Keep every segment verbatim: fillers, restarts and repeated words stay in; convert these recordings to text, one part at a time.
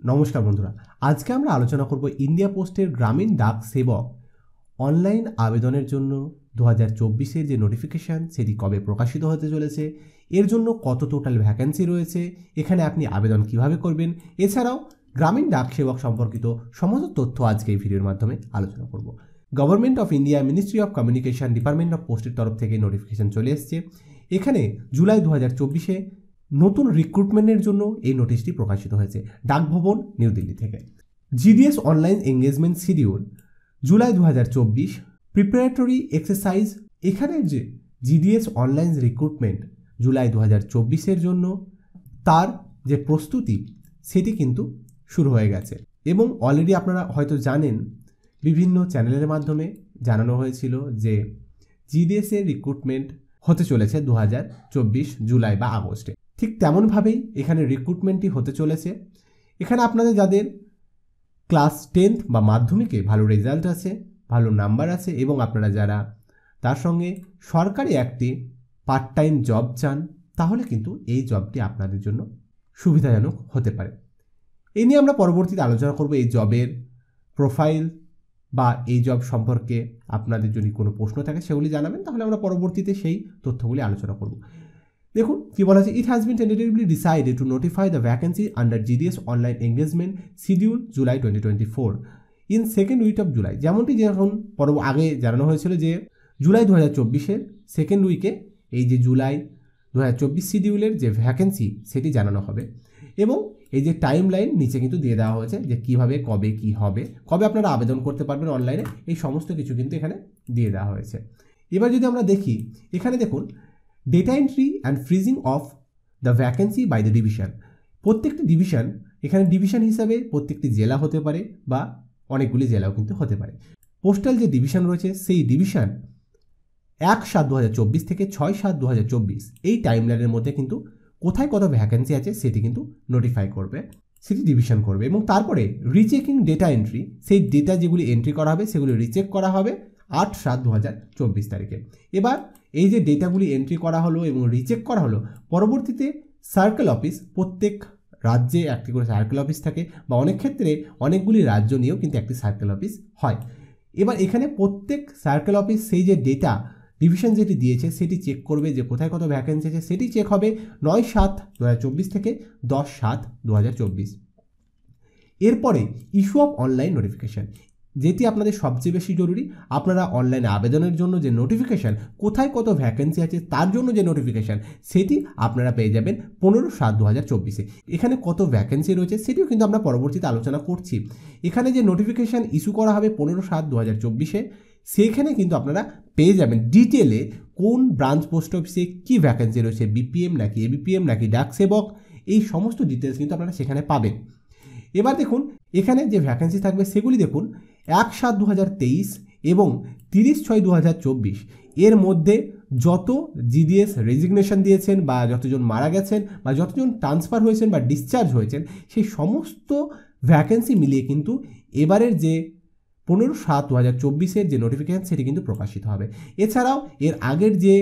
নমস্কার বন্ধুরা, আজকে আমরা আলোচনা করব ইন্ডিয়া পোস্টের গ্রামীণ ডাক সেবক অনলাইন আবেদনের জন্য দু হাজার চব্বিশের যে নোটিফিকেশান সেটি কবে প্রকাশিত হতে চলেছে, এর জন্য কত টোটাল ভ্যাকেন্সি রয়েছে, এখানে আপনি আবেদন কিভাবে করবেন, এছাড়াও গ্রামীণ ডাক সেবক সম্পর্কিত সমস্ত তথ্য আজকে এই ভিডিওর মাধ্যমে আলোচনা করব। Government of India ministry of communication department of পোস্টের তরফ থেকে নোটিফিকেশান চলে এসছে। এখানে জুলাই দু হাজার চব্বিশে নতুন রিক্রুটমেন্টের জন্য এই নোটিশটি প্রকাশিত হয়েছে ডাকভবন নিউ দিল্লি থেকে। GDS online engagement schedule July দু হাজার চব্বিশ প্রিপারেটরি এক্সারসাইজ। এখানে যে জিডিএস অনলাইন রিক্রুটমেন্ট জুলাই দু হাজার চব্বিশের জন্য তার যে প্রস্তুতি সেটি কিন্তু শুরু হয়ে গেছে এবং অলরেডি আপনারা হয়তো জানেন, বিভিন্ন চ্যানেলের মাধ্যমে জানানো হয়েছিল যে জিডিএসের রিক্রুটমেন্ট হতে চলেছে দু হাজার চব্বিশ জুলাই বা আগস্টে। ঠিক তেমনভাবেই এখানে রিক্রুটমেন্টটি হতে চলেছে। এখানে আপনাদের যাদের ক্লাস টেন্থ বা মাধ্যমিকে ভালো রেজাল্ট আছে, ভালো নাম্বার আছে এবং আপনারা যারা তার সঙ্গে সরকারি একটি পার্ট টাইম জব চান, তাহলে কিন্তু এই জবটি আপনাদের জন্য সুবিধাজনক হতে পারে। এই নিয়ে আমরা পরবর্তীতে আলোচনা করব এই জবের প্রোফাইল বা এই জব সম্পর্কে আপনাদের যদি কোনো প্রশ্ন থাকে সেগুলি জানাবেন, তাহলে আমরা পরবর্তীতে সেই তথ্যগুলি আলোচনা করব। দেখুন কি বলা আছে, it has been tentatively decided to notify the vacancy under GDS online engagement schedule July twenty twenty four in second week of July. যেমনটি যখন পরব আগে জানানো হয়েছিল যে জুলাই দু হাজার চব্বিশের সেকেন্ড উইকে এই যে জুলাই দু হাজার চব্বিশ শিডিউলের যে ভ্যাকেন্সি সেটি জানানো হবে এবং এই যে টাইম লাইন নিচে কিন্তু দিয়ে দেওয়া হয়েছে যে কীভাবে কবে কি হবে, কবে আপনারা আবেদন করতে পারবেন অনলাইনে, এই সমস্ত কিছু কিন্তু এখানে দিয়ে দেওয়া হয়েছে। এবার যদি আমরা দেখি, এখানে দেখুন data entry and freezing of the vacancy by the division. প্রত্যেকটি ডিভিশন, এখানে ডিভিশন হিসাবে প্রত্যেকটি জেলা হতে পারে বা অনেকগুলি জেলাও কিন্তু হতে পারে। পোস্টাল যে ডিভিশন রয়েছে সেই ডিভিশন এক সাত দু হাজার চব্বিশ থেকে ছয় সাত দু হাজার চব্বিশ এই টাইমলাইনের মধ্যে কিন্তু কোথায় কত ভ্যাকেন্সি আছে সেটি কিন্তু নোটিফাই করবে, সেটি ডিভিশন করবে এবং তারপরে রিচেকিং ডেটা এন্ট্রি, সেই ডেটা যেগুলি এন্ট্রি করা হবে সেগুলি রিচেক করা হবে আট সাত দু হাজার চব্বিশ তারিখে। এবার এই যে ডেটাগুলি এন্ট্রি করা হলো এবং রিচেক করা হলো, পরবর্তীতে সার্কেল অফিস, প্রত্যেক রাজ্যে একটি করে সার্কেল অফিস থাকে বা অনেক ক্ষেত্রে অনেকগুলি রাজ্য নিয়েও কিন্তু একটি সার্কেল অফিস হয়। এবার এখানে প্রত্যেক সার্কেল অফিস সেই যে ডেটা ডিভিশন যেটি দিয়েছে সেটি চেক করবে যে কোথায় কত ভ্যাকেন্সি আছে, সেটি চেক হবে নয় সাত দু হাজার চব্বিশ থেকে দশ সাত দু হাজার চব্বিশ। এরপরে ইস্যু অফ অনলাইন নোটিফিকেশান, যেটি আপনাদের সবচেয়ে বেশি জরুরি। আপনারা অনলাইনে আবেদনের জন্য যে নোটিফিকেশান, কোথায় কত ভ্যাকেন্সি আছে তার জন্য যে নোটিফিকেশান, সেটি আপনারা পেয়ে যাবেন পনেরো সাত দু হাজার চব্বিশে। এখানে কত ভ্যাকেন্সি রয়েছে সেটিও কিন্তু আমরা পরবর্তীতে আলোচনা করছি। এখানে যে নোটিফিকেশান ইস্যু করা হবে পনেরো সাত দু হাজার চব্বিশে, সেখানে কিন্তু আপনারা পেয়ে যাবেন ডিটেলে কোন ব্রাঞ্চ পোস্ট অফিসে কী ভ্যাকেন্সি রয়েছে, বিপিএম নাকি এবিপিএম নাকি ডাক সেবক, এই সমস্ত ডিটেলস কিন্তু আপনারা সেখানে পাবেন। এবার দেখুন এখানে যে ভ্যাকেন্সি থাকবে সেগুলি দেখুন এক সাত দু হাজার তেইশ এবং তিরিশ ছয় দু হাজার চব্বিশ এর মধ্যে যত জিডিএস রেজিগনেশন দিয়েছেন বা যতজন মারা গেছেন বা যতজন ট্রান্সফার হয়েছেন বা ডিসচার্জ হয়েছেন, সেই সমস্ত ভ্যাকেন্সি মিলিয়ে কিন্তু এবারের যে পনেরো সাত দু হাজার চব্বিশের যে নোটিফিকেশান সেটি কিন্তু প্রকাশিত হবে। এছাড়াও এর আগের যে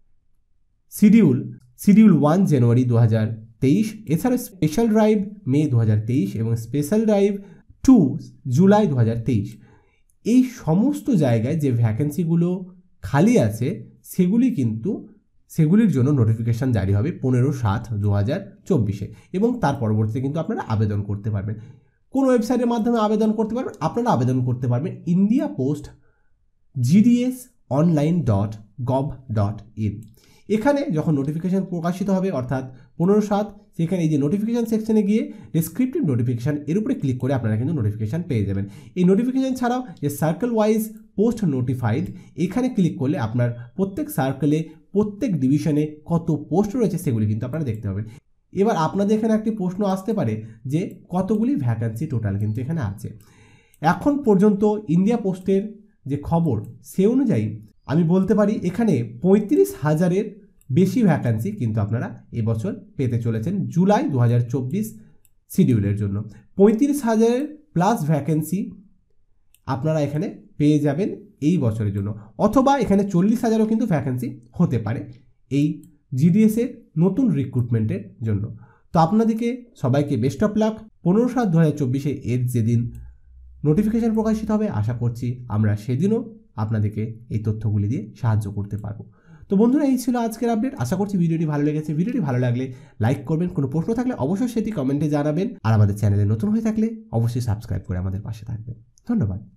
শিডিউল শিডিউল ওয়ান জানুয়ারি দু হাজার তেইশ, এছাড়াও স্পেশাল ড্রাইভ মে দু হাজার তেইশ এবং স্পেশাল ড্রাইভ টু জুলাই দু হাজার তেইশ, এই সমস্ত জায়গায় যে ভ্যাকেন্সিগুলো খালি আছে সেগুলি কিন্তু সেগুলির জন্য নোটিফিকেশান জারি হবে পনেরো সাত দু হাজার চব্বিশে এবং তার পরবর্তীতে কিন্তু আপনারা আবেদন করতে পারবেন। কোন ওয়েবসাইটের মাধ্যমে আবেদন করতে পারবেন? আপনারা আবেদন করতে পারবেন India post GDS online dot gov dot in. এখানে যখন নোটিফিকেশান প্রকাশিত হবে অর্থাৎ পনেরো সাত, সেখানে এই যে নোটিফিকেশান সেকশনে গিয়ে ডেসক্রিপটিভ নোটিফিকেশান এর উপরে ক্লিক করে আপনারা কিন্তু নোটিফিকেশান পেয়ে যাবেন। এই নোটিফিকেশান ছাড়াও যে সার্কেল ওয়াইজ পোস্ট নোটিফাইড, এখানে ক্লিক করলে আপনার প্রত্যেক সার্কেলে প্রত্যেক ডিভিশনে কত পোস্ট রয়েছে সেগুলি কিন্তু আপনারা দেখতে পাবেন। এবার আপনাদের এখানে একটি প্রশ্ন আসতে পারে যে কতগুলি ভ্যাকেন্সি টোটাল কিন্তু এখানে আছে। এখন পর্যন্ত ইন্ডিয়া পোস্টের যে খবর সে অনুযায়ী আমি বলতে পারি এখানে পঁয়ত্রিশ হাজারের বেশি ভ্যাকেন্সি কিন্তু আপনারা এবছর পেতে চলেছেন জুলাই দু হাজার চব্বিশ শিডিউলের জন্য। পঁয়ত্রিশ হাজারের প্লাস ভ্যাকেন্সি আপনারা এখানে পেয়ে যাবেন এই বছরের জন্য, অথবা এখানে চল্লিশ হাজারও কিন্তু ভ্যাকেন্সি হতে পারে এই জিডিএসের নতুন রিক্রুটমেন্টের জন্য। তো আপনাদেরকে সবাইকে বেস্ট অফ লাক। পনেরো সাত দু হাজার চব্বিশে এর যেদিন নোটিফিকেশান প্রকাশিত হবে আশা করছি আমরা সেদিনও আপনাদেরকে এই তথ্যগুলি দিয়ে সাহায্য করতে পারবো। তো বন্ধুরা, এই ছিল আজকের আপডেট। আশা করছি ভিডিওটি ভালো লেগেছে। ভিডিওটি ভালো লাগলে লাইক করবেন, কোনো প্রশ্ন থাকলে অবশ্যই সেটি কমেন্টে জানাবেন, আর আমাদের চ্যানেলে নতুন হয়ে থাকলে অবশ্যই সাবস্ক্রাইব করে আমাদের পাশে থাকবেন। ধন্যবাদ।